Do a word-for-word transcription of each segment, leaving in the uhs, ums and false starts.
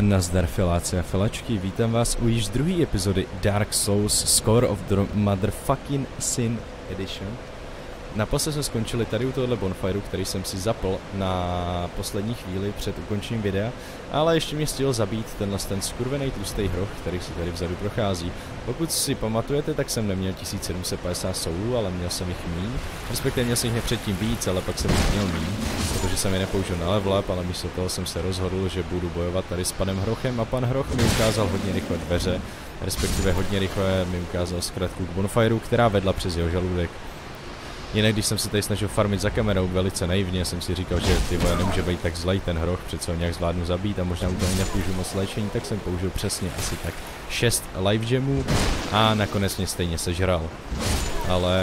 Nazdar filáci a filačky, vítám vás u již druhé epizody Dark Souls Score of the Motherfucking Sin Edition. Naposled jsme skončili tady u tohohle bonfireu, který jsem si zapl na poslední chvíli před ukončením videa, ale ještě mě stihl zabít tenhle ten skurvený tlustý hroch, který si tady vzadu prochází. Pokud si pamatujete, tak jsem neměl tisíc sedm set padesát soulů, ale měl jsem jich míň. Respektive měl jsem jich předtím víc, ale pak jsem jich měl míň, protože jsem je nepoužil na level up, ale místo toho jsem se rozhodl, že budu bojovat tady s panem Hrochem a pan Hroch mi ukázal hodně rychle dveře, respektive hodně rychle mi ukázal zkratku k bonfireu, která vedla přes jeho žaludek. Jinak když jsem se tady snažil farmit za kamerou velice naivně, jsem si říkal, že ty vole, nemůže být tak zlej ten hroch, přece ho nějak zvládnu zabít a možná u toho nepoužiju moc léčení, tak jsem použil přesně asi tak šest life gemů a nakonec mě stejně sežral. Ale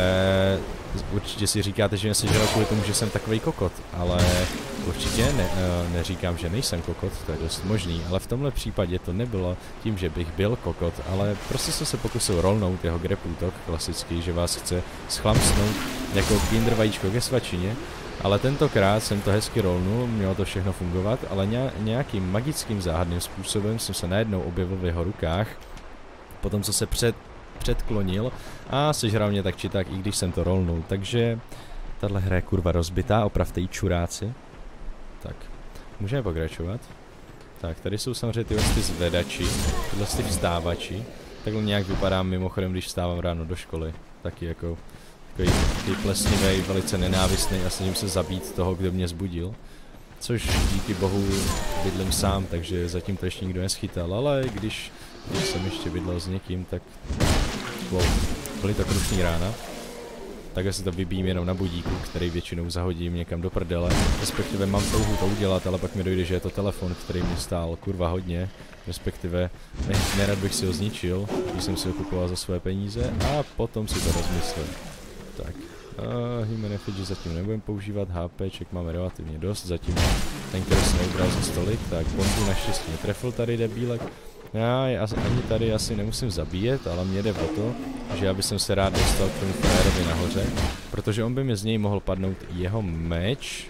určitě si říkáte, že mě sežral kvůli tomu, že jsem takovej kokot, ale určitě ne, neříkám, že nejsem kokot, to je dost možný, ale v tomhle případě to nebylo tím, že bych byl kokot, ale prostě jsem se pokusil rollnout jeho grab útok, klasický, že vás chce schlamsnout jako kinder vajíčko ke svačině, ale tentokrát jsem to hezky rollnul, mělo to všechno fungovat, ale nějakým magickým záhadným způsobem jsem se najednou objevil v jeho rukách, potom co se před předklonil a sežral mě tak či tak, i když jsem to rollnul, takže tahle hra je kurva rozbitá, opravte jí čuráci. Tak, můžeme pokračovat. Tak, tady jsou samozřejmě tyhle ty zvedači, tyhle ty vstávači. Takhle nějak vypadám mimochodem, když vstávám ráno do školy. Taky jako takový, takový plesnivý, velice nenávistný a snažím se zabít toho, kdo mě zbudil. Což díky bohu bydlím sám, takže zatím to ještě nikdo neschytal, ale když, když jsem ještě bydlel s někým, tak wow, byly to krušný rána. Takhle si to vybím jenom na budíku, který většinou zahodím někam do prdele. Respektive mám touhu to udělat, ale pak mi dojde, že je to telefon, který mi stál kurva hodně. Respektive ne, nerad bych si ho zničil, když jsem si ho kupoval za své peníze a potom si to rozmyslel. Tak. Uh, Human effigy zatím nebudeme používat, HPček máme relativně dost, zatím ten, který se neubral za stolik, tak bombu naštěstí netrefil tady debílek. Já je ani tady asi nemusím zabíjet, ale mě jde o to, že já bych se rád dostal k tomu frajerovi nahoře, protože on by mi z něj mohl padnout jeho meč,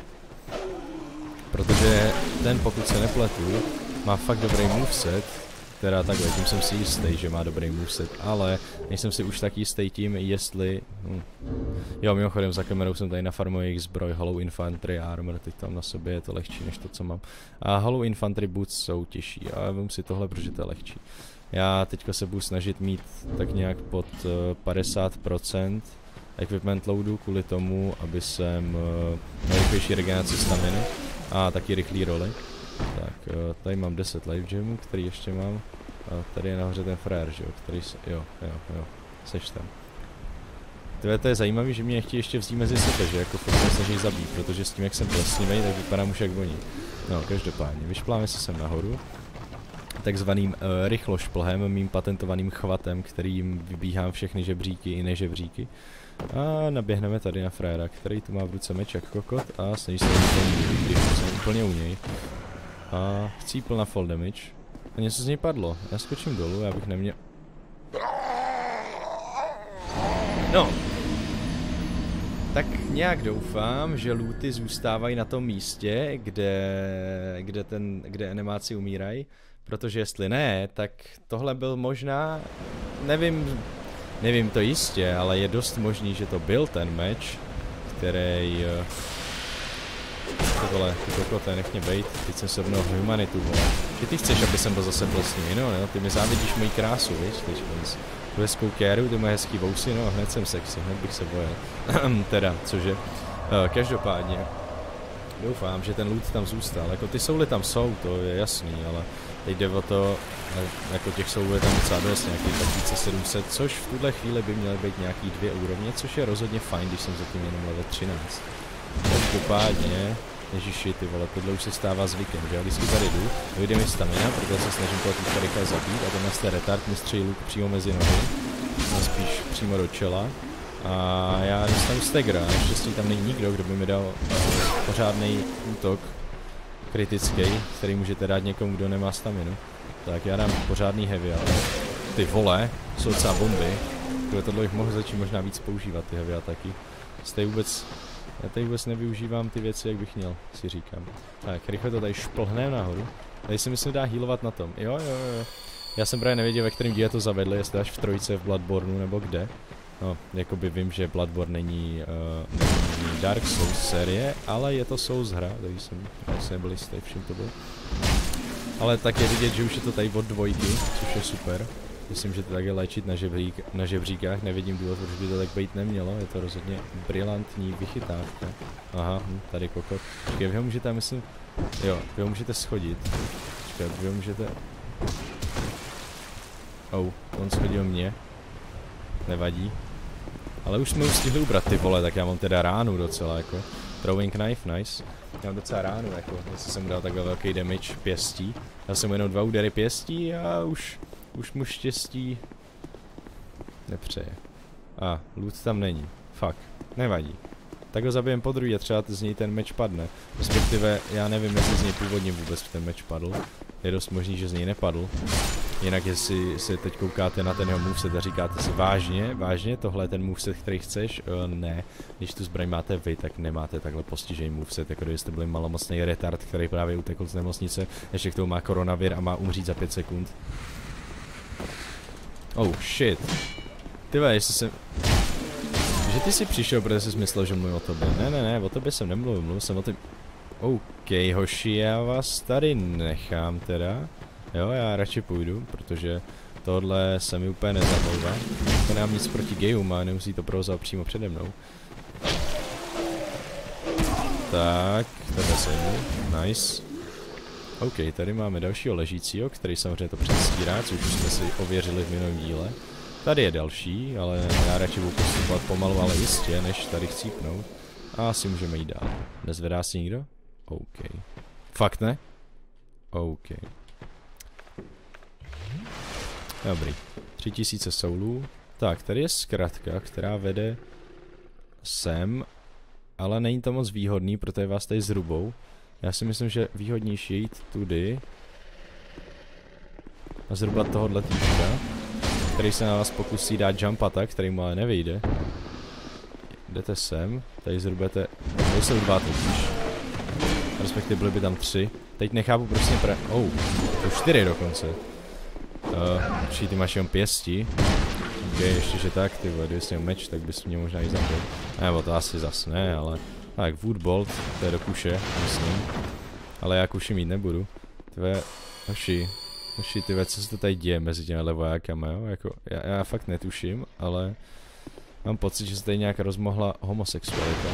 protože ten, pokud se nepletu, má fakt dobrý moveset, teda takhle, tím jsem si jistý, že má dobrý moveset, ale nejsem si už tak jistý tím, jestli... Hm. Jo, mimochodem za kamerou jsem tady nafarmoval jejich zbroj, Hollow Infantry Armor, teď tam na sobě je to lehčí než to, co mám. A Hollow Infantry Boots jsou těžší, a vím si tohle, protože to je lehčí. Já teďka se budu snažit mít tak nějak pod uh, padesát procent equipment loadu kvůli tomu, aby jsem uh, měl rychlejší regeneraci staminy a taky rychlý roly. Tak, tady mám deset life gemů, který ještě mám. A tady je nahoře ten frajer, že jo, který se, jo, jo, jo, seš tam. Tyhle, to je zajímavý, že mě nechtějí ještě vzít mezi sebe, že jako fakt se snaží zabít, protože s tím, jak jsem plesnivej, tak vypadám už jak oni. No, každopádně, vyšpláme se sem nahoru. Takzvaným uh, rychlošplhem, mým patentovaným chvatem, kterým vybíhám všechny žebříky i nežebříky. A naběhneme tady na frajera, který tu má v ruce meč jak kokot a snaží se úplně, když jsem úplně u něj. A chcípl na fall damage. A něco z něj padlo. Já skočím dolů, já bych neměl... No. Tak nějak doufám, že looty zůstávají na tom místě, kde, kde, ten, kde animáci umírají. Protože jestli ne, tak tohle byl možná... Nevím, nevím to jistě, ale je dost možný, že to byl ten meč, který... Ty vole, ty kokote, nech mě bejt, teď jsem se obnohl humanitu, vole. Ty ty chceš, aby jsem byl zase plesnivý, no, no, ty mi závidíš moji krásu, víš, teď tu hezkou kéru, ty moje hezký vousy, no, hned jsem sexy, hned bych se bojil. Teda, cože, uh, každopádně, doufám, že ten loot tam zůstal, jako ty souly tam jsou, to je jasný, ale teď jde o to, jako těch soulů je tam docela dost, nějakých tak více sedm set, což v tuhle chvíli by měly být nějaký dvě úrovně, což je rozhodně fajn, když jsem zatím jenom level třináct. Každopádně, ježiši, ty vole, tohle už se stává zvykem, že já vždycky tady jdu, dojde mi stamina, protože se snažím toho týka rychle zabít a tenhle ten retard mi střílí luk přímo mezi nohy, a spíš přímo do čela a já dostanu stagra, naštěstí tam není nikdo, kdo by mi dal uh, pořádný útok kritický, který můžete dát někomu, kdo nemá staminu. Tak já dám pořádný heavy, ale ty vole, jsou docela bomby, které tohle bych mohl začít možná víc používat, ty heavy ataky. Jste vůbec... Já tady vůbec nevyužívám ty věci, jak bych měl, si říkám. Tak, rychle to tady šplhne nahoru. Tady se myslím dá healovat na tom. Jo, jo, jo. Já jsem právě nevěděl, ve kterém díle to zavedli, jestli až v trojce v Bloodborneu nebo kde. No, jakoby vím, že Bloodborne není, uh, není Dark Souls série, ale je to Souls hra, takže jsem asi nebyl jistý, všim to byl. Ale tak je vidět, že už je to tady od dvojky, což je super. Myslím, že to tak je léčit na, žebřík, na žebříkách, nevidím důvod, proč by to tak být nemělo, je to rozhodně brilantní vychytávka. Aha, hm, tady kokot. Počkej, vy ho můžete, myslím, jo, vy ho můžete schodit. Počkej, vy ho můžete... Oh, on schodil mě. Nevadí. Ale už jsme už stihli ubrat ty vole, tak já mám teda ránu docela jako. Throwing knife, nice. Já mám docela ránu jako, jestli jsem dal takhle velký damage pěstí. Já jsem jenom dva údery pěstí a už, už mu štěstí nepřeje. A, ah, loot tam není. Fuck, nevadí. Tak ho zabijem po druhé, třeba z něj ten meč padne. Respektive, já nevím, jestli z něj původně vůbec ten meč padl. Je dost možný, že z něj nepadl. Jinak jestli se teď koukáte na ten jeho moveset a říkáte si vážně, vážně, tohle je ten moveset, který chceš? Uh, ne. Když tu zbraň máte vy, tak nemáte takhle postižený moveset, jako kdybyste byli malomocný retard, který právě utekl z nemocnice, ještě k tomu má koronavir a má umřít za pět sekund. Oh shit. Tyve, jestli jsem... Že ty jsi přišel, protože jsi myslel, že mluvím o tobě. Ne, ne, ne, o tobě jsem nemluvil, mluvil jsem o tobě. OK, hoši, já vás tady nechám teda. Jo, já radši půjdu, protože tohle se mi úplně nezamlouvá. To nemám nic proti gayům a nemusí to provozovat přímo přede mnou. Tak, tebe sejmu, nice. OK, tady máme dalšího ležícího, který samozřejmě to předstírá, což už jsme si ověřili v minulém díle. Tady je další, ale já radši budu postupovat pomalu, ale jistě, než tady chcípnout. A asi můžeme jít dál. Nezvedá si nikdo? OK. Fakt ne? OK. Dobrý. Tři tisíce soulů. Tak, tady je zkratka, která vede sem, ale není to moc výhodný, protože vás tady zhrubou. Já si myslím, že výhodnější je jít tudy. A zhruba tohohle týčka, který se na vás pokusí dát jump attack, který mu ale nevyjde. Jdete sem, tady zhruba te... Tady jsou dva totiž. Respektive byly by tam tři. Teď nechápu prostě pre... Oh, to čtyři dokonce. Uh, ty máš jenom pěstí. Ok, ještě že tak, ty vole, kdyby jsi měl meč, tak bys mě možná i zabil. Nebo to asi zas ne, ale... Tak, Woodbolt, to je do kuše, myslím. Ale já kuši mít nebudu. Tvé... Hoši... Hoši, ty co se to tady děje mezi těmi vojákama, jo? Jako, já, já fakt netuším, ale... Mám pocit, že se tady nějak rozmohla homosexualita.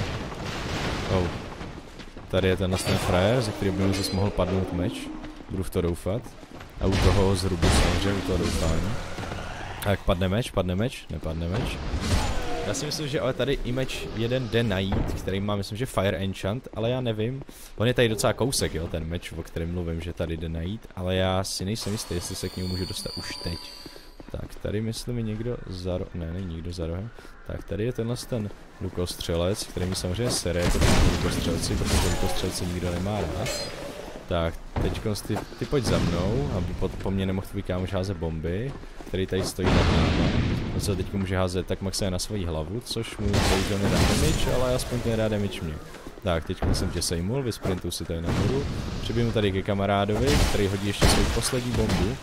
Oh. Tady je tenhle ten frajer, ze kterým by mu zase mohl padnout meč. Budu v to doufat. A u toho zhrubu samozřejmě, u toho doufání. Tak padne meč, padne meč, nepadne meč. Já si myslím, že ale tady i meč jeden jde najít, který má, myslím, že Fire Enchant, ale já nevím. On je tady docela kousek, jo, ten meč, o kterém mluvím, že tady jde najít, ale já si nejsem jistý, jestli se k němu můžu dostat už teď. Tak, tady myslím, je někdo za rohem, ne, není nikdo za rohem. Tak, tady je tenhle ten lukostřelec, který mi samozřejmě sere jako lukostřelci, protože lukostřelci nikdo nemá rád. Tak, teď ty, ty pojď za mnou, aby po, po mně nemohl tvůj kámoš házet bomby, který tady stojí nad náma. On se teď může házet tak maximálně na svoji hlavu, což mu bohužel nedá damage, ale aspoň to nedá damage mě. Tak, teď jsem tě sejmul, vysprintuju si tady nahoru. Přibiju tady ke kamarádovi, který hodí ještě svou poslední bombu.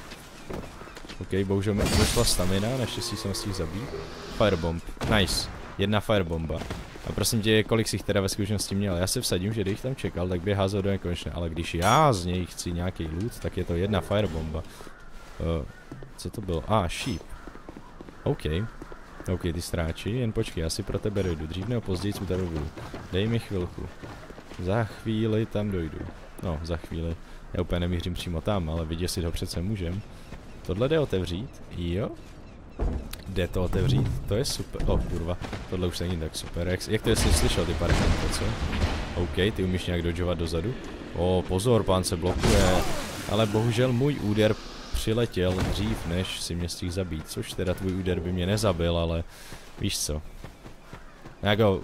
OK, bohužel mi došla stamina, naštěstí jsem si ji zabít. Firebomb, nice, jedna firebomba. A prosím tě, kolik jsi jich teda ve zkušenosti měl? Já se vsadím, že když tam čekal, tak by házel do nekonečna, ale když já z něj chci nějaký loot, tak je to jedna firebomba. Uh, co to bylo? Ah, sheep. OK. OK, ty stráči, jen počkej, já si pro tebe dojdu. Dřív nebo později u tebe budu. Dej mi chvilku. Za chvíli tam dojdu. No, za chvíli. Já úplně nemířím přímo tam, ale vidět si to přece můžem. Tohle jde otevřít? Jo. Jde to otevřít? To je super. Oh, kurva. Tohle už není tak super. Jak, jak to jsi slyšel, ty parkante, co? OK, ty umíš nějak dodžovat dozadu? O, pozor, pán se blokuje. Ale bohužel můj úder přiletěl dřív, než si mě stihl zabít. Což teda tvůj úder by mě nezabil, ale víš co. Jako,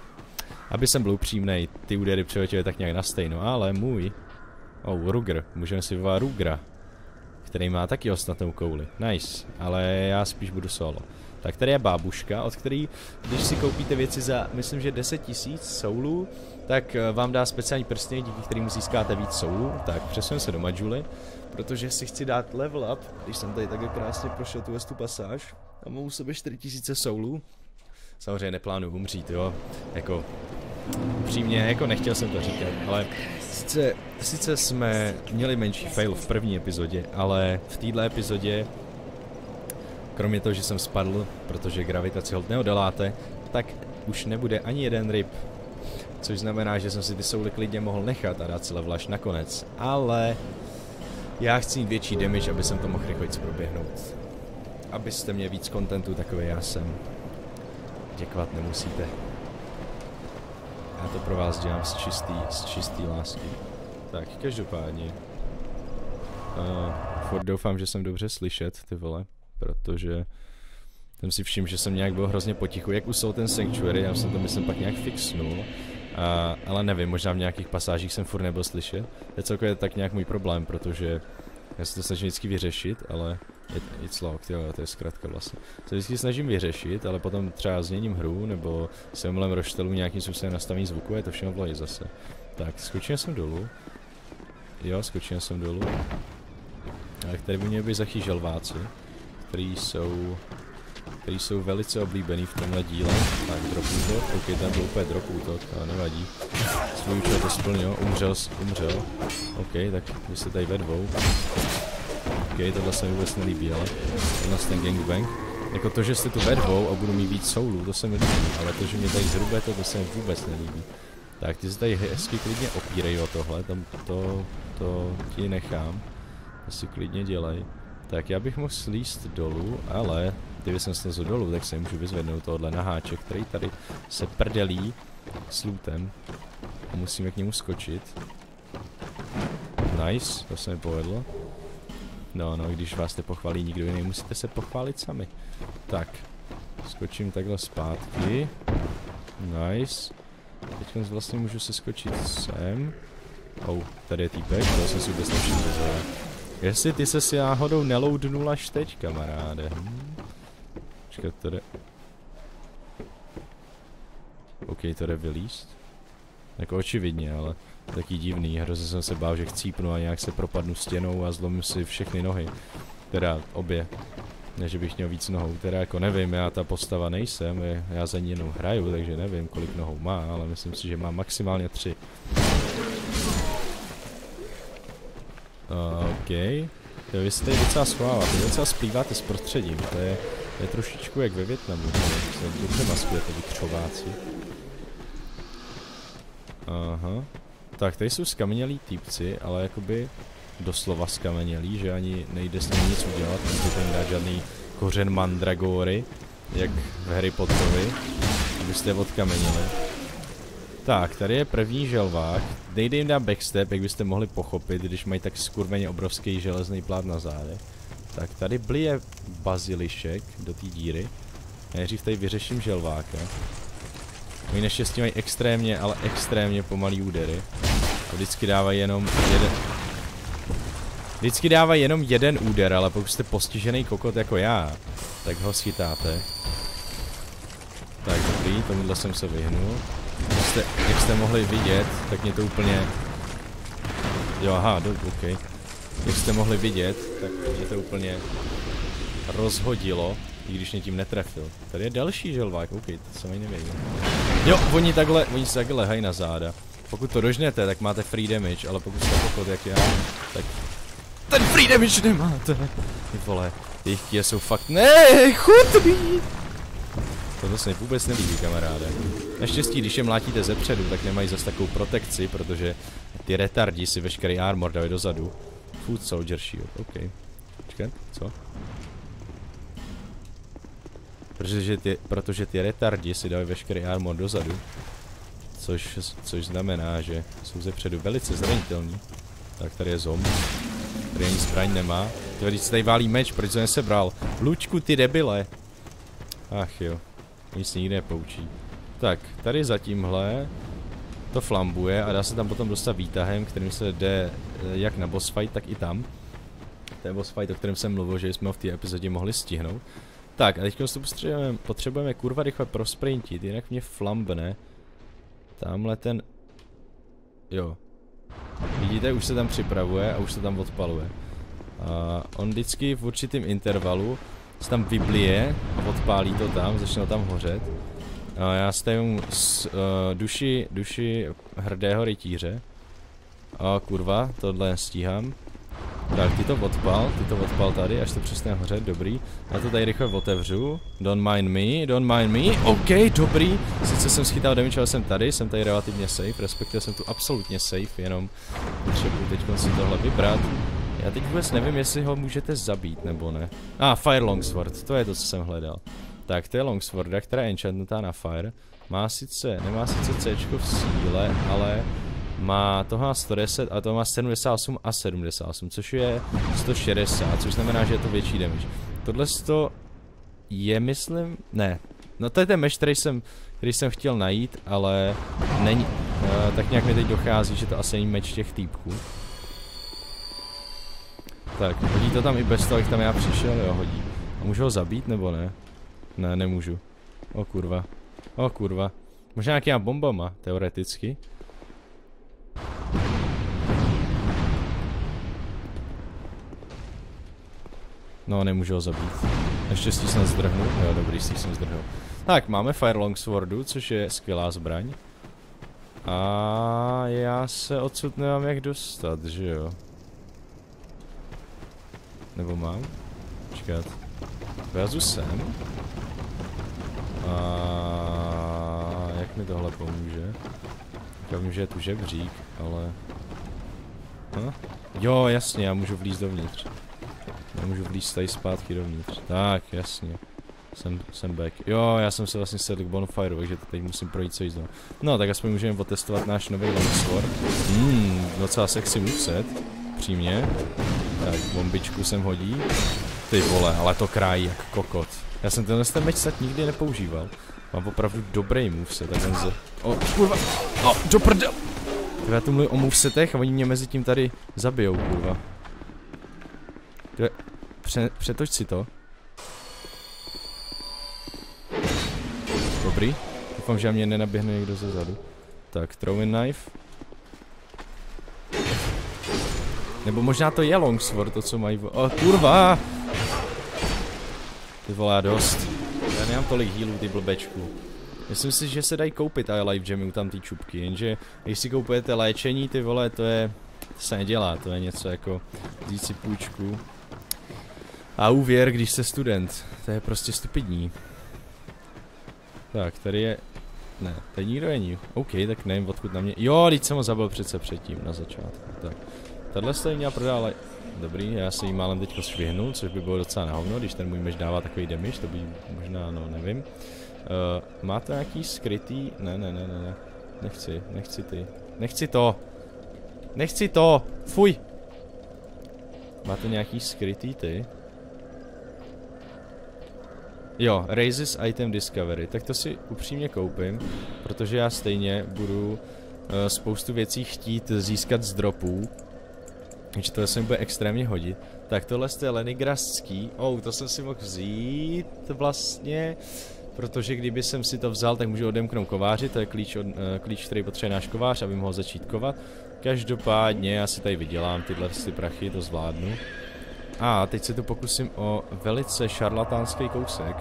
aby jsem byl upřímnej, ty údery přiletěly tak nějak na stejno, ale můj... Oh, Ruger. Můžeme si vyvolat Rugera, který má taky ostnatou kouli. Nice, ale já spíš budu solo. Tak tady je bábuška, od který, když si koupíte věci za, myslím, že deset tisíc soulů, tak vám dá speciální prstně, díky kterým získáte víc soulů. Tak přesuneme se do Majuli, protože si chci dát level up, když jsem tady takhle krásně prošel tu tu pasáž a mám u sebe čtyři tisíce soulů. Samozřejmě neplánuju umřít, jo, jako upřímně, jako nechtěl jsem to říkat, ale sice, sice jsme měli menší fail v první epizodě, ale v této epizodě, kromě toho, že jsem spadl, protože gravitaci hold neodeláte, tak už nebude ani jeden ryb. Což znamená, že jsem si ty souly klidně mohl nechat a dát si level až nakonec. Ale já chci mít větší damage, aby jsem to mohl rychleji proběhnout. Abyste mě víc kontentu, takový já jsem. Děkovat nemusíte. Já to pro vás dělám z čistý, z čistý lásky. Tak, každopádně. Uh, furt doufám, že jsem dobře slyšet, ty vole. Protože jsem si všiml, že jsem nějak byl hrozně potichu, jak usol ten Sanctuary, já jsem to myslím pak nějak fixnul, a, ale nevím, možná v nějakých pasážích jsem furt nebyl slyšet. To je celkově tak nějak můj problém, protože já se to snažím vždycky vyřešit, ale it, it's locked, jo, to je zkrátka vlastně. Se vždycky snažím vyřešit, ale potom třeba změním hru, nebo se omylem roštelu nějakým způsobem nastavení zvuku, je to všechno v loji zase. Tak, skočil jsem dolů. Jo, skočil jsem dolů. Ale tady by měli být zachy želváci, který jsou, který jsou velice oblíbený v tomhle díle. Tak, drop útok, ok, tam byl úplně drop útok, ale nevadí. Svůj účel to splnil, umřel, umřel. Ok, tak vy jste tady ve dvou. Ok, tohle se mi vůbec nelíbí, ale tohle ten gangbang. Jako to, že jste tu ve dvou a budu mít víc soulů, to se mi líbí, ale to, že mě tady zhrube, to, to se mi vůbec nelíbí. Tak, ty se tady hezky klidně opírej o tohle, tam to, to ti nechám. To si klidně dělej. Tak já bych mohl slíst dolů, ale kdyby jsem slezl dolů, tak se můžu vyzvednout tohle na háček, který tady se prdelí s lootem. A musíme k němu skočit. Nice, to se mi povedlo. No, no, když vás nepochválí nikdo jiný, musíte se pochválit sami. Tak, skočím takhle zpátky. Nice. Teď vlastně můžu se skočit sem. Oh, tady je týpek, to jsem si vůbec nevšiml. Jestli ty se si náhodou neloadnul až teď, kamaráde. Hm. Počkat, to jde. OK, to jde vylíst. Jako očividně, ale taky divný. Hrozně jsem se bál, že chcípnu a nějak se propadnu stěnou a zlomím si všechny nohy. Teda obě. Ne, že bych měl víc nohou. Teda jako nevím, já ta postava nejsem, já za ní jenom hraju, takže nevím, kolik nohou má, ale myslím si, že má maximálně tři. Uh, OK. Jo, vy se tady docela schováváte, vy docela splýváte s prostředím, to je, to je trošičku jak ve Vietnamu, to dobře maskujete vy křováci. Aha. Tak, tady jsou skamenělí týpci, ale jakoby doslova skamenělí, že ani nejde s ním nic udělat, nemůžete jim dát žádný kořen mandragory, jak v Harry Potterovi, abyste odkamenili. Tak, tady je první želvák, nejde jim dát backstep, jak byste mohli pochopit, když mají tak skurveně obrovský železný plát na zádech. Tak tady blije bazilišek do té díry. Nejdřív tady vyřeším želváka. Oni naštěstí mají extrémně, ale extrémně pomalý údery. Vždycky dávají jenom jeden... Vždycky dávají jenom jeden úder, ale pokud jste postižený kokot jako já, tak ho schytáte. Tak dobrý, tomuhle jsem se vyhnul. Jak jste, jak jste mohli vidět, tak mě to úplně... Jo, aha, do, ok. Jak jste mohli vidět, tak mě to úplně rozhodilo, i když mě tím netrefil. Tady je další želvák, ok, to jsem ani nevěděl. Jo, oni takhle, oni se takhle lehají na záda. Pokud to dožnete, tak máte free damage, ale pokud jste pokud jak já, tak... Ten free damage nemáte! Ty vole, jejich kie jsou fakt nechutný! To se mi vůbec nelíbí, kamaráde. Naštěstí, když je mlátíte zepředu, tak nemají zase takovou protekci, protože ty retardi si veškerý armor dají dozadu. Food Soldier Shield, ok. Počkat, co? Protože ty, protože ty retardi si dají veškerý armor dozadu. Což, což znamená, že jsou zepředu velice zranitelní. Tak tady je zomb. Tady ani zbraň nemá. Ty když se tady válí meč, proč jsem nesebral? Lučku, ty debile. Ach jo. Nic nikdy nepoučí. Tak, tady za tímhle to flambuje a dá se tam potom dostat výtahem, kterým se jde jak na boss fight, tak i tam. To je boss fight, o kterém jsem mluvil, že jsme ho v té epizodě mohli stihnout. Tak, a teď potřebujeme, potřebujeme kurva rychle prosprintit, jinak mě flambne. Tamhle ten... Jo. Vidíte, už se tam připravuje a už se tam odpaluje. A on vždycky v určitém intervalu se tam vyblije a odpálí to tam, začne tam hořet. A já stajím s uh, duši, duši hrdého rytíře. A kurva, tohle nestíhám. Tak, ty to odpal, ty to odpal tady, až to přestane hořet, dobrý. Já to tady rychle otevřu. Don't mind me, don't mind me, OK, dobrý. Sice jsem schytal damage, ale jsem tady, jsem tady relativně safe, respektive jsem tu absolutně safe, jenom potřebuji teď si tohle vybrat. Já teď vůbec nevím, jestli ho můžete zabít, nebo ne. A, ah, Fire Longsword, to je to, co jsem hledal. Tak, to je Longsworda, která je enchantnutá na Fire. Má sice, nemá sice C v síle, ale má toho má sto deset a to má sedmdesát osm a sedmdesát osm, což je sto šedesát, což znamená, že je to větší damage. Tohle to je, myslím, ne. No to je ten meč, který jsem, který jsem chtěl najít, ale není, uh, tak nějak mi teď dochází, že to asi není meč těch týpků. Tak, hodí to tam i bez toho, jak tam já přišel, jo, hodí. A můžu ho zabít, nebo ne? Ne, nemůžu. O kurva. O kurva. Možná nějakýma bombama, teoreticky. No, nemůžu ho zabít. Naštěstí jsem zdrhnul. Jo, dobrý, si jsem zdrhnul. Tak, máme Fire Longswordu, což je skvělá zbraň. A já se odsud nemám jak dostat, že jo? Nebo mám? Počkat. Vylezu sem. A jak mi tohle pomůže? Já vím, že je tu žebřík, ale... Hm? Jo, jasně, já můžu vlízt dovnitř. Já můžu vlízt tady zpátky dovnitř. Tak, jasně. Jsem, jsem back. Jo, já jsem se vlastně sedl k bonfireu, takže to teď musím projít celý znovu. No, tak aspoň můžeme otestovat náš nový longsword. Hmm, docela sexy moveset. Přímě. Tak, bombičku sem hodí. Ty vole, ale to krájí jak kokot. Já jsem tenhle ten meč snad nikdy nepoužíval. Mám opravdu dobrý moveset, tak on ze... O, kurva! O, do prdel! Já tu mluvím o movesetech a oni mě mezi tím tady zabijou, kurva. Pře přetoč si to. Dobrý. Doufám, že mě nenaběhne někdo ze zadu. Tak, throwing knife. Nebo možná to je longsword, to co mají v... O, kurva! Ty vole, dost. Já nemám tolik healů, ty blbečku. Myslím si, že se dají koupit a life gemy u tam ty čupky, jenže když si koupujete léčení, ty vole, to je... To se nedělá, to je něco jako vzít si půjčku. A úvěr, když jste student. To je prostě stupidní. Tak, tady je... Ne, tady nikdo není. OK, tak nevím, odkud na mě... Jo, teď jsem ho zabil přece předtím, na začátku. Tak. Tahle se měla prodále... Dobrý, já se jí málem teďko švihnul, což by bylo docela na hovno, když ten můj meč dává takový damage, to by možná, no, nevím. Uh, máte nějaký skrytý... Ne, ne, ne, ne, ne. Nechci, nechci ty. Nechci to! Nechci to! Fuj! Máte nějaký skrytý ty? Jo, Raises Item Discovery, tak to si upřímně koupím, protože já stejně budu uh, spoustu věcí chtít získat z dropů. Takže tohle se mi bude extrémně hodit. Tak tohle je Lenigradský. Oh, to jsem si mohl vzít vlastně. Protože kdyby jsem si to vzal, tak můžu odemknout kováři. To je klíč, od, uh, klíč, který potřebuje náš kovář, aby mohl začít kovat. Každopádně já si tady vydělám tyhle ty prachy, to zvládnu. A teď se tu pokusím o velice šarlatánský kousek.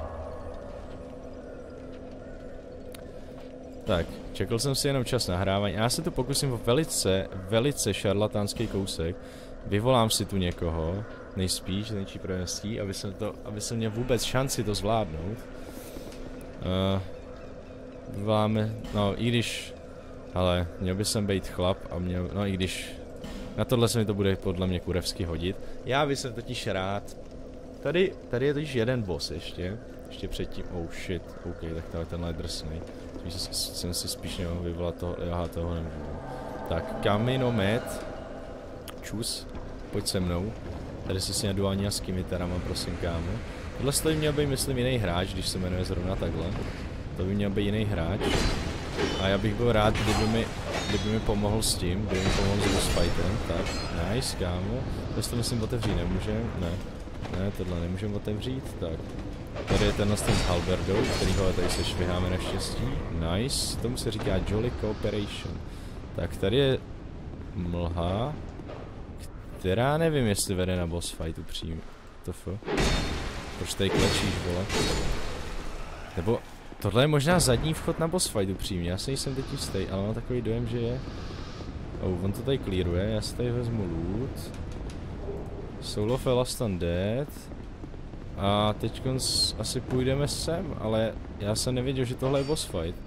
Tak, čekal jsem si jenom čas nahrávání. Já se tu pokusím o velice, velice šarlatánský kousek. Vyvolám si tu někoho, nejspíš, nejčí prvenství, aby jsem to, aby jsem měl vůbec šanci to zvládnout. Uh, vyvoláme, no i když, ale měl by jsem být chlap a měl, no i když, na tohle se mi to bude podle mě kurevsky hodit. Já bych jsem totiž rád, tady, tady je totiž jeden boss ještě, ještě předtím, oh shit, ok, tak tady tenhle je drsnej. Jsem si spíš měl vyvolat toho, aha, toho nemůžu. Tak, kaminomet. Čus, pojď se mnou. Tady si si neduální a s kimitarama, prosím, kámo. Tohle by měl být, myslím, jiný hráč, když se jmenuje zrovna takhle. To by měl být jiný hráč. A já bych byl rád, kdyby mi, kdyby mi pomohl s tím, kdyby mi pomohl s boss fightem. Tak, nice, kámo. Tohle to myslím otevřít nemůže, ne. Ne, tohle nemůžeme otevřít, tak. Tady je tenhle ten s halberdou, kterýho tady se šviháme naštěstí. Nice, tomu se říká Jolly Cooperation. Tak tady je mlha, která nevím, jestli vede na boss fight upřímně. To f. Proč tady klečíš, vole? Nebo tohle je možná zadní vchod na boss fight upřímně, já si nejsem teď jistý, ale mám takový dojem, že je. Oh, on to tady clearuje, já si tady vezmu loot. Soul of Last Undead. A teď asi půjdeme sem, ale já jsem nevěděl, že tohle je boss fight.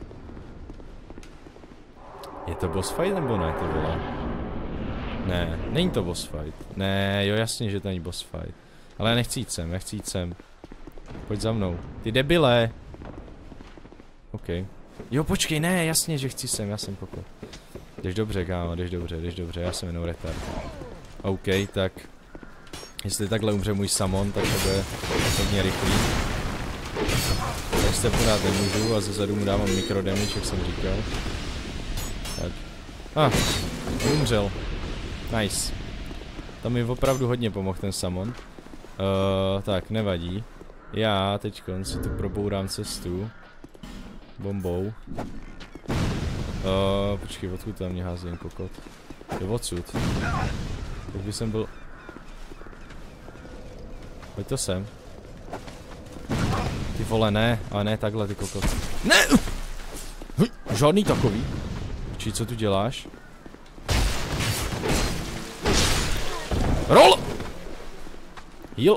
Je to boss fight nebo ne, ty vole? Ne, není to boss fight. Ne, jo jasně, že to není boss fight. Ale já nechci jít sem, já chci jít sem. Pojď za mnou. Ty debile! OK. Jo počkej, ne, jasně, že chci sem, já jsem kokot. Jdeš dobře, kámo, jdeš dobře, jdeš dobře, já jsem jenom retard. OK, tak. Jestli takhle umře můj samon, tak to bude hodně rychlý. Tak se pořád nemůžu a zezadu mu dávám mikrodamage, jak jsem říkal. Tak. Ah, umřel. Nice. Tam mi opravdu hodně pomohl ten samon. Uh, tak, nevadí. Já teď si tu probourám cestu. Bombou. Uh, počkej, odkud tam mě hází jen kokot? Je odsud. Tak by jsem byl... Pojď to sem. Ty vole, ne, ale ne takhle, ty kokot. Ne! Žádný takový. Či co tu děláš? Roll! Heal!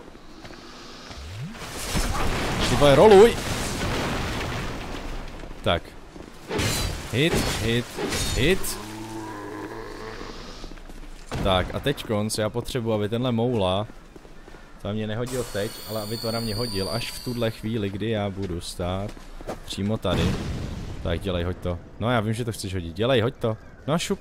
Ty vole, roluj! Tak. Hit, hit, hit. Tak a teď konc, já potřebuji, aby tenhle moula to na mě nehodil teď, ale aby to na mě hodil až v tuhle chvíli, kdy já budu stát přímo tady. Tak dělej, hoď to. No já vím, že to chceš hodit, dělej, hoď to. No šup.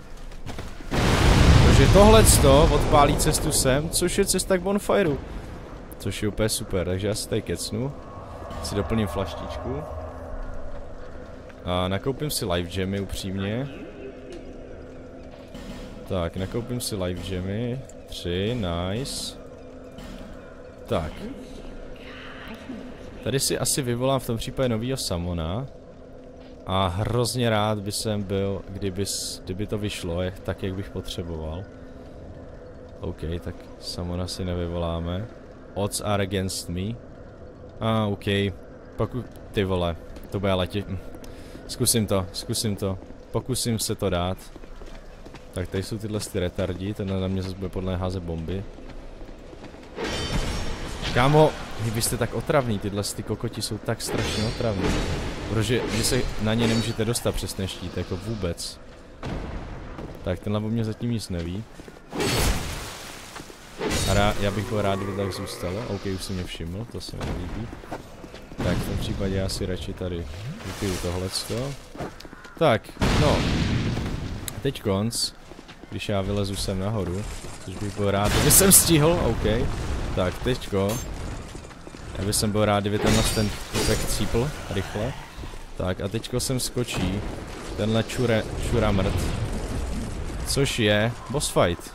Takže tohleto odpálí cestu sem, což je cesta k bonfireu. Což je úplně super, takže já si tady kecnu. Si doplním flaštičku. A nakoupím si live gemmy upřímně. Tak, nakoupím si live gemmy. Tři, nice. Tak. Tady si asi vyvolám v tom případě novýho samona. A hrozně rád by jsem byl, kdyby, kdyby to vyšlo, jak, tak jak bych potřeboval. OK, tak samona si nevyvoláme. Odds are against me. A ah, OK. Pokud ty vole, to bude ale tě... Zkusím to, zkusím to. Pokusím se to dát. Tak tady jsou tyhle ty retardi, tenhle na mě zase bude podle házet bomby. Kámo, vy jste tak otravný, tyhle ty kokoti jsou tak strašně otravný. Protože vy se na ně nemůžete dostat přes ten štít, jako vůbec. Tak, tenhle o mě zatím nic neví. A rá, já bych byl rád, kdyby tak zůstalo. OK, už si mě všiml, to se mi nelíbí. Tak, v tom případě já si radši tady vypiju tohleto. Tak, no. Teď konc, když já vylezu sem nahoru, což bych byl rád, kdyby jsem stihl, OK. Tak, teďko. Já bych byl rád, kdyby tenhle ten typek cípl rychle. Tak a teďko sem skočí tenhle čure, čuramrt, což je boss fight.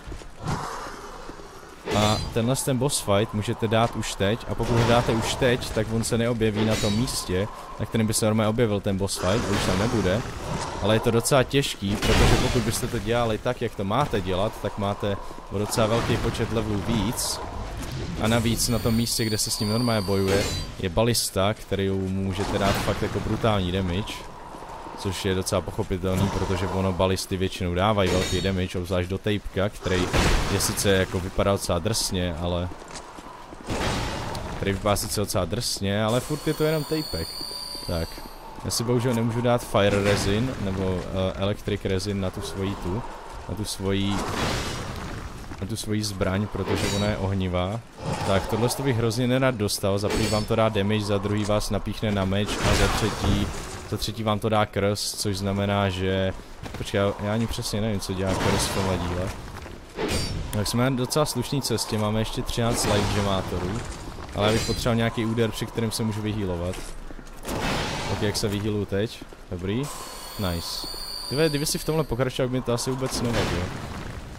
A tenhle ten boss fight můžete dát už teď, a pokud ho dáte už teď, tak on se neobjeví na tom místě, na kterém by se normálně objevil ten boss fight, a už tam nebude. Ale je to docela těžký, protože pokud byste to dělali tak, jak to máte dělat, tak máte o docela velký počet levelů víc. A navíc na tom místě, kde se s ním normálně bojuje, je balista, který můžete dát fakt jako brutální damage. Což je docela pochopitelný, protože ono balisty většinou dávají velký damage, obzvlášť do tapeka, který je sice jako vypadá docela drsně, ale... Který vypadá sice docela drsně, ale furt je to jenom tapek. Tak. Já si bohužel nemůžu dát fire resin, nebo uh, electric resin na tu svoji tu, na tu svoji... na tu svoji zbraň, protože ona je ohnivá. Tak, tohle to bych hrozně nerad dostal, za první vám to dá damage, za druhý vás napíchne na meč a za třetí, za třetí vám to dá curse, což znamená, že... Počkej, já, já ani přesně nevím, co dělá curse v tomhle díle. Tak jsme na docela slušný cestě, máme ještě třináct life gemátorů, ale já bych potřeboval nějaký úder, při kterém se můžu vyhýlovat. Ok, jak se vyhýluju teď? Dobrý. Nice. Tyve, kdyby si v tomhle pokračoval, by mi to asi vůbec nevadilo.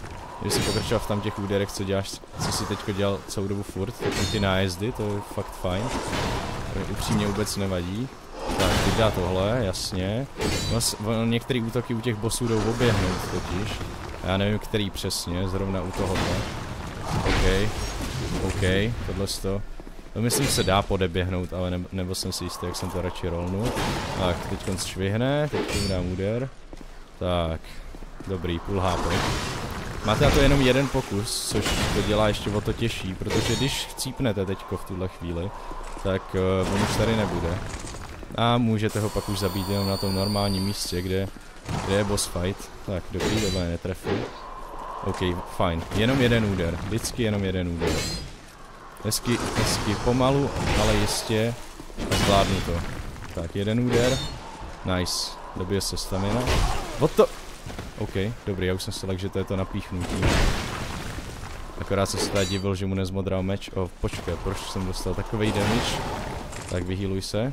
Když jsi pokračoval v tam těch úderech, co děláš, co si teďko dělal celou dobu furt, tak ty nájezdy, to je fakt fajn. To upřímně vůbec nevadí. Tak, teď dá tohle, jasně. No, některé útoky u těch bossů jdou oběhnout totiž. Já nevím, který přesně, zrovna u tohohle. OK, OK, tohle to. To myslím se dá podeběhnout, ale ne, nebo jsem si jistý, jak jsem to radši rolnul. Tak, teď konc švihne, teď mu dám úder. Tak, dobrý, půl H P. Máte na to jenom jeden pokus, což to dělá ještě o to těžší, protože když chcípnete teďko v tuhle chvíli, tak uh, on už tady nebude. A můžete ho pak už zabít jenom na tom normálním místě, kde, kde je boss fight. Tak, dobrý, tohle netrefil. OK, fajn. Jenom jeden úder. Vždycky jenom jeden úder. Hezky, hezky, pomalu, ale jistě. A zvládnu to. Tak, jeden úder. Nice. Dobije se stamina. What to? OK, dobrý, já už jsem si tak, že to je to napíchnutí. Akorát jsem se tady divil, že mu nezmodral meč. Oh, počkej, proč jsem dostal takovej damage? Tak vyhýluj se.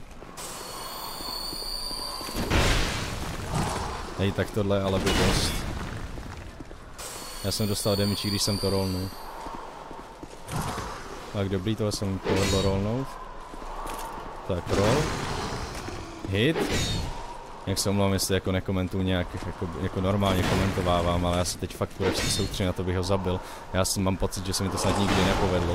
Hej, tak tohle ale by dost. Já jsem dostal damage, když jsem to rollnul. Tak dobrý, tohle jsem povedlo rollnout. Tak roll. Hit. Jak se omlouvám, jestli jako nekomentuju nějak, jako, jako normálně komentovávám, ale já se teď fakt kurevsky soustředím na to, bych ho zabil. Já si mám pocit, že se mi to snad nikdy nepovedlo.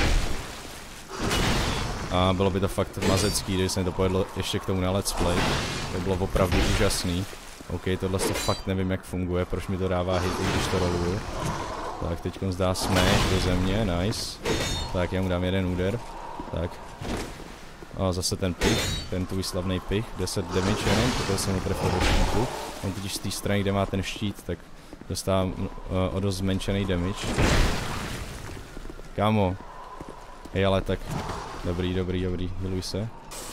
A bylo by to fakt mazecký, když se mi to povedlo ještě k tomu na let's play. To bylo opravdu úžasný. OK, tohle to fakt nevím, jak funguje, proč mi to dává hit, i když to roluju. Tak, teď zdá smash do země, nice. Tak, já mu dám jeden úder. Tak. A zase ten pich, ten tvůj slavný pich, deset damage jenom, protože jsem ho trefil do štítu. On totiž z té strany, kde má ten štít, tak dostává uh, o dost zmenšený damage. Kámo. Hej, ale tak. Dobrý, dobrý, dobrý, healuj se.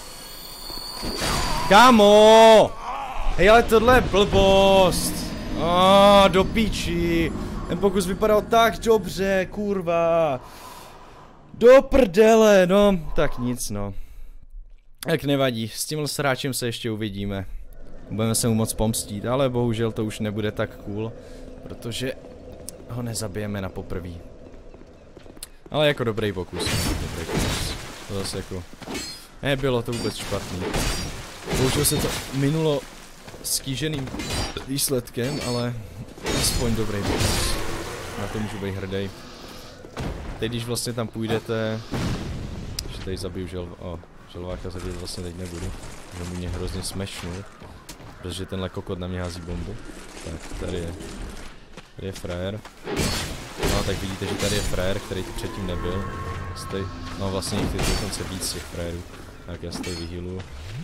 Kámo! Hej, ale tohle je blbost. Ah, do píči. Ten pokus vypadal tak dobře, kurva. Do prdele, no. Tak nic, no. Tak nevadí, s tímhle sráčem se ještě uvidíme. Budeme se mu moc pomstít, ale bohužel to už nebude tak cool, protože ho nezabijeme na poprví. Ale jako dobrý pokus. Dobrý pokus. To zase jako... Nebylo to vůbec špatný. Bohužel se to minulo s kýženým výsledkem, ale aspoň dobrý pokus. Na to můžu být hrdý. Teď když vlastně tam půjdete... Že tady zabiju žel... Oh. Želváka zabít vlastně teď nebudu, že mu mě hrozně smashnul, protože tenhle kokot na mě hází bombu. Tak, tady je, tady je frajer. No tak vidíte, že tady je frajer, který tu předtím nebyl. Stej, no vlastně jich je dokonce víc těch frajerů. Tak já stej vyhýluju.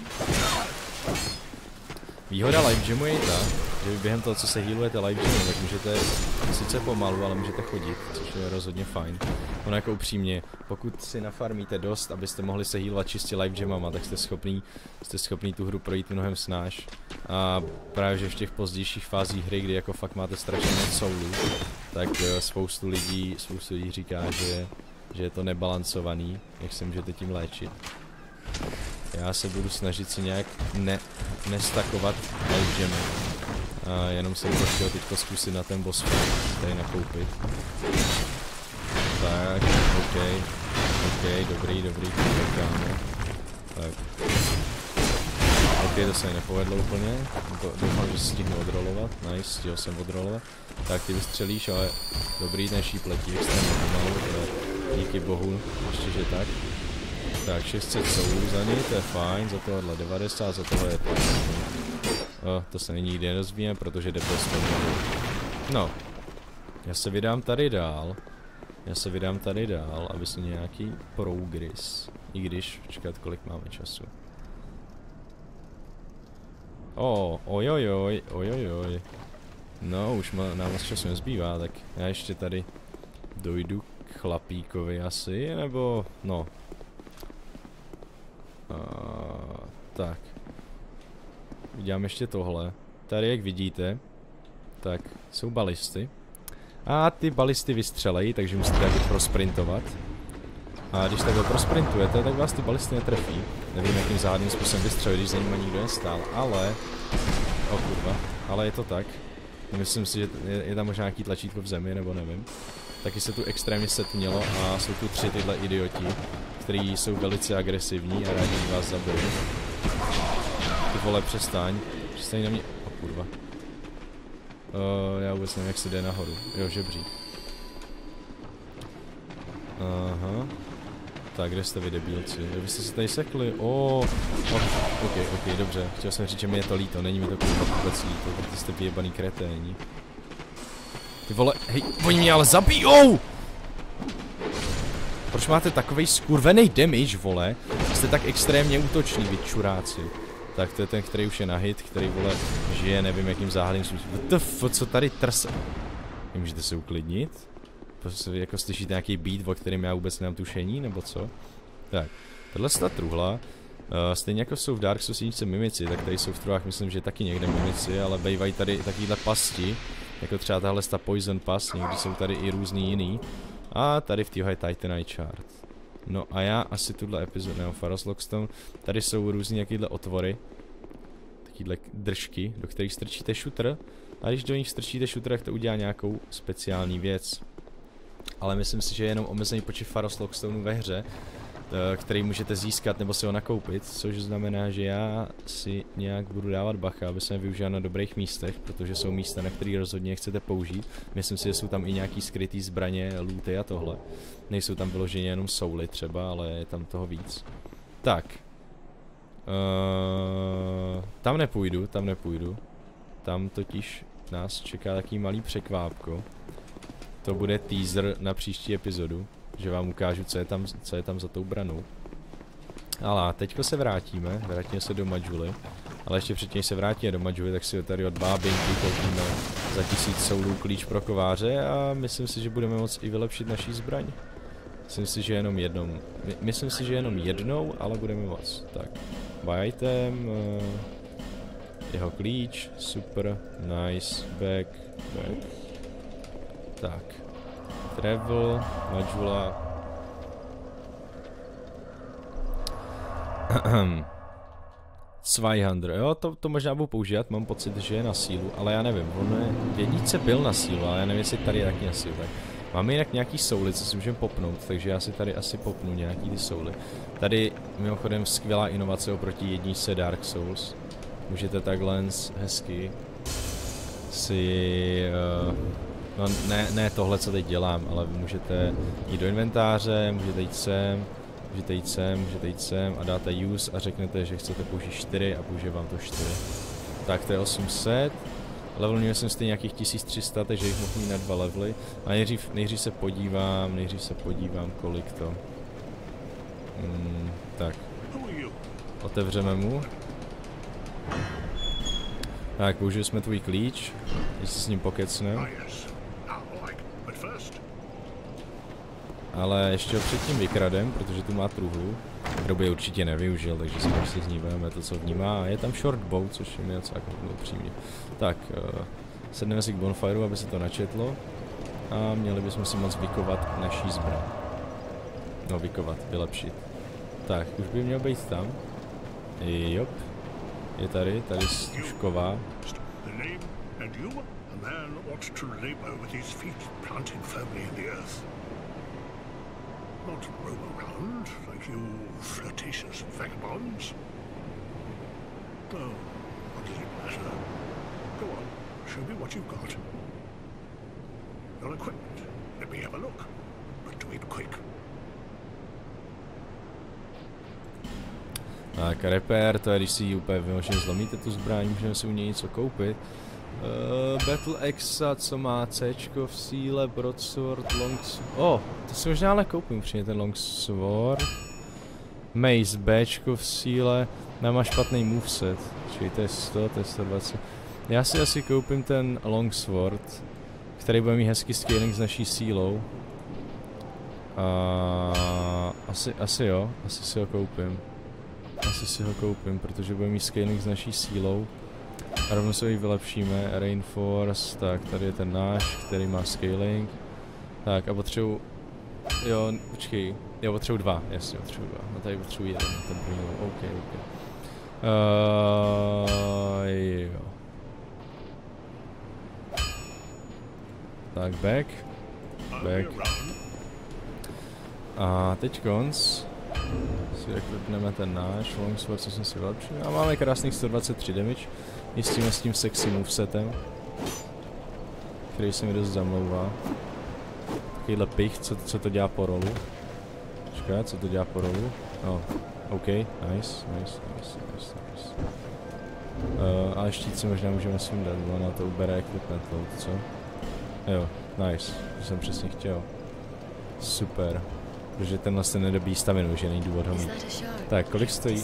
Výhoda live jamu je ta, že během toho, co se healujete live jamu, tak můžete sice pomalu, ale můžete chodit, což je rozhodně fajn. Ono jako upřímně, pokud si nafarmíte dost, abyste mohli se healovat čistě live jamama, tak jste schopný, jste schopný tu hru projít mnohem snáš. A právě že v těch pozdějších fázích hry, kdy jako fakt máte strašně moc soulů, tak spoustu lidí, spoustu lidí říká, že, že je to nebalancovaný, jak se můžete tím léčit. Já se budu snažit si nějak ne, nestakovat live jamy. A jenom jsem to chtěl teďko zkusit na ten boss fight, tady nakoupit. Tak, OK, OK, dobrý, dobrý, kámo. Tak. OK, to se mi nepovedlo úplně. To, doufám, že stihnu odrolovat. Nice, stihl jsem odrolovat. Tak ty vystřelíš, ale dobrý, ten šíp letí extrémně pomalu, díky bohu, ještě že tak. Tak, šest set soulů za ní, to je fajn, za tohle devadesát, za tohle je to. Oh, to se nikdy nedozvíme, protože jde bez pomalu. No, já se vydám tady dál. Já se vydám tady dál, aby se nějaký progress. I když, počkat, kolik máme času. O, ojojoj, ojojoj. No, už má, nám moc času nezbývá, tak já ještě tady dojdu k chlapíkovi asi, nebo, no. A, tak. Udělám ještě tohle. Tady, jak vidíte, tak jsou balisty. A ty balisty vystřelejí, takže musíte jako prosprintovat. A když takhle prosprintujete, tak vás ty balisty netrefí. Nevím, jakým záhadným způsobem vystřelit, když za nimi nikdo nestál, ale... O kurva, ale je to tak. Myslím si, že je, je tam možná nějaký tlačítko v zemi, nebo nevím. Taky se tu extrémně setmělo a jsou tu tři tyhle idioti, kteří jsou velice agresivní a rádi vás zabili. Ty vole, přestaň. Přestaň na mě. O oh, kurva. Uh, já vůbec nevím, jak se jde nahoru. Jo, žebřík. Aha. Tak, kde jste vy debílci? Vy jste se tady sekli? Oh. oh. Ok, ok, dobře. Chtěl jsem říct, že mi je to líto. Není mi to kurva vůbec líto, protože jste vyjebaný kreténi. Ty vole, hej, oni mě ale zabijou! Proč máte takovej skurvený damage, vole? Jste tak extrémně útoční, vy čuráci. Tak to je ten, který už je na hit, který, vole, žije, nevím jakým záhadným způsobem. What the f, co tady trse? Můžete se uklidnit? Prostě jako slyšíte nějaký beat, o kterém já vůbec nemám tušení, nebo co? Tak, tahle ta truhla, uh, stejně jako jsou v Dark Souls jedničce mimici, tak tady jsou v truhlách, myslím, že taky někde mimici, ale bývají tady takovýhle pasti, jako třeba tahle ta Poison Pass, někdy jsou tady i různý jiný. A tady v téhle je Titanite Shard. No a já asi tuhle epizodu, nebo Pharos Lockstone, tady jsou různý jakýhle otvory, takovýhle držky, do kterých strčíte shooter, a když do nich strčíte shooter, tak to udělá nějakou speciální věc. Ale myslím si, že je jenom omezený počet Pharos Lockstoneů ve hře, který můžete získat nebo si ho nakoupit, což znamená, že já si nějak budu dávat bacha, aby se využil na dobrých místech, protože jsou místa, na které rozhodně chcete použít. Myslím si, že jsou tam i nějaký skrytý zbraně, looty a tohle. Nejsou tam vyloženě jenom souly třeba, ale je tam toho víc. Tak. Uh, tam nepůjdu, tam nepůjdu. Tam totiž nás čeká taký malý překvápko. To bude teaser na příští epizodu, že vám ukážu, co je tam, co je tam za tou branou. Ale teďko se vrátíme, vrátíme se do Majuly, ale ještě předtím se vrátíme do Majuly, tak si tady od bábinky koupíme za tisíc soulů klíč pro kováře a myslím si, že budeme moct i vylepšit naší zbraň. Myslím si, že jenom jednou, my, myslím si, že jenom jednou, ale budeme moct. Tak, buy item, uh, jeho klíč, super, nice, back, back. Tak, travel, Majula. dvě stě, jo, to, to možná budu používat, mám pocit, že je na sílu, ale já nevím, on je, v jedničce byl na sílu, ale já nevím, jestli tady je taky na sílu, tak. Máme jinak nějaký souly, co si můžeme popnout, takže já si tady asi popnu nějaký ty souly. Tady mimochodem skvělá inovace oproti jedničce Dark Souls. Můžete takhle hezky si... Uh, no ne, ne tohle, co teď dělám, ale můžete jít do inventáře, můžete jít sem, můžete jít sem, můžete jít sem a dáte use a řeknete, že chcete použít čtyři a použije vám to čtyři. Tak to je osm set. Levelňuje jsem stejně nějakých tisíc tři sta, takže jich mohu mít na dva levely. A nejdřív, nejdřív se podívám, nejdřív se podívám, kolik to. Hmm, tak. Otevřeme mu. Tak, použili jsme tvůj klíč, když se s ním pokecneme. Ale ještě ho předtím vykradem, protože tu má truhlu, kterou by určitě nevyužil, takže si prostě z ní vezmeme to, co v ní má. A je tam short bow, což je mi něco jako upřímně. Tak, uh, sedneme si k bonfireu, aby se to načetlo. A měli bychom si moc vykovat naší zbraň. No, vykovat, vylepšit. Tak, už by měl být tam. Jop. Je tady, tady stužková. Not roam around like you flirtatious vagabonds. Oh, what does it matter? Go on, show me what you've got. Your equipment. Let me have a look. But do it quick. Tak, repair, to je, když si ji úplně vyloženě zlomíte tu zbraň, můžeme si u něj něco koupit. Uh, Battle Axe, co má Cčko v síle, Broadsword, Longsword. Oh, to si možná ale koupím upřímně ten Longsword. Mace Bčko v síle, nemá špatný moveset, čili to je sto, to je sto dvacet. Já si asi koupím ten Longsword, který bude mít hezký scaling s naší sílou. Uh, asi, asi jo, asi si ho koupím. Asi si ho koupím, protože bude mít scaling s naší sílou. A rovnou se ji vylepšíme, Reinforce, tak tady je ten náš, který má scaling. Tak a potřebuji, jo, počkej, jo, potřebuji dva, jasně, potřebuji dva, no tady potřebuji jeden, ten první, ok, ok. Uh, jo. Tak, back. Back. A teď konc. Si rekrutneme ten náš longsword, co jsem si vylepšil. A máme krásných sto dvacet tři damage. Jistíme s tím sexy movesetem, který se mi dost zamlouvá. Takovýhle pich, co, co to dělá po rolu. Počkej, co to dělá po rolu? No, OK, nice, nice, nice, nice, nice. Uh, ale štít si možná můžeme sundat, ona to ubere equipment load, co? Jo, nice, to jsem přesně chtěl. Super. Protože tenhle se nedobí staminu, že není důvod ho mít. Tak, kolik stojí?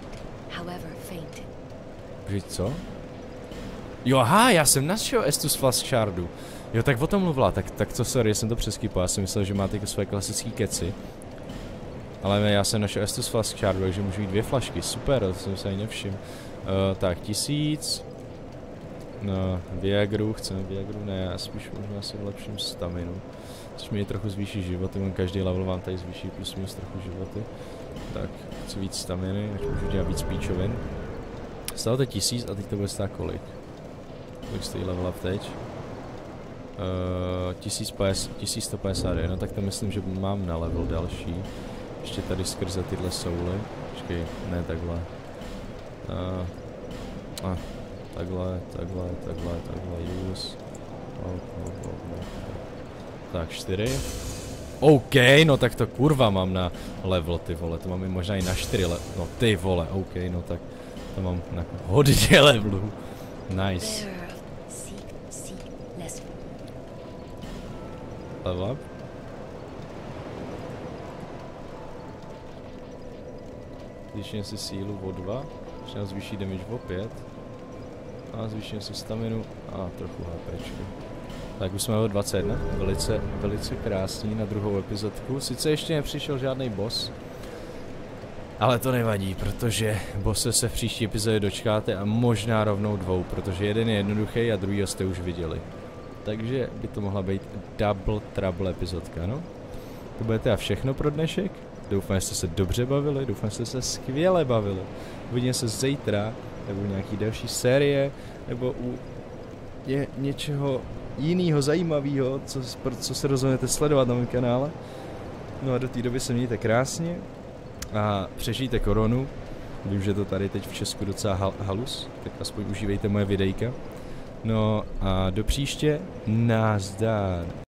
Že co? Jo, aha, já jsem našel Estus Flask Shardu. Jo, tak o tom mluvila, tak, tak co, sorry, jsem to přeskypal, já jsem myslel, že máte jako své klasické keci. Ale já jsem našel Estus Flask Shardu, takže můžu jít dvě flašky, super, to jsem se ani nevšiml. Uh, tak, tisíc. No, Viagru, chceme Viagru, ne, já spíš možná si vylepším staminu. Což mi trochu zvýší životy, mám každý level vám tady zvýší plus minus trochu životy. Tak, chci víc staminy, ať můžu dělat víc píčovin. Stalo to tisíc a teď to bude stát kolik? Kolik stojí level up teď? Uh, tisíc sto padesát, no tak to myslím, že mám na level další. Ještě tady skrze tyhle souly. Počkej, ne takhle. Uh, a, takhle, takhle, takhle, takhle, use. Oh, oh, oh, oh. Tak, čtyři. OK, no tak to kurva mám na level, ty vole, to mám i možná i na čtyři level. No ty vole, OK, no tak to mám na hodně levelů. Nice. Level up. Zvýším si sílu o dva, ještě zvýší damage o pět. A zvýším si staminu a trochu HPčky. Tak už jsme o dvacet jedna, velice, velice krásný na druhou epizodku. Sice ještě nepřišel žádný boss, ale to nevadí, protože bosse se v příští epizodě dočkáte a možná rovnou dvou, protože jeden je jednoduchý a druhý jste už viděli. Takže by to mohla být double trouble epizodka, no. To bude teda všechno pro dnešek. Doufám, že jste se dobře bavili, doufám, že jste se skvěle bavili. Uvidíme se zítra, nebo u nějaký další série, nebo u ně, něčeho jiného zajímavého, co, co se rozhodnete sledovat na mém kanále. No a do té doby se mějte krásně a přežijte koronu. Vím, že to tady teď v Česku docela hal, halus, tak aspoň užívejte moje videjka. No a do příště, nazdar.